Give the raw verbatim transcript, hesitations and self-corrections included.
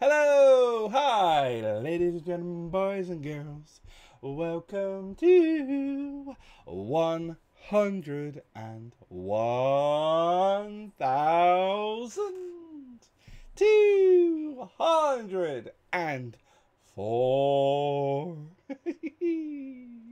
Hello, hi, ladies and gentlemen, boys and girls. Welcome to one hundred and one thousand two hundred and four.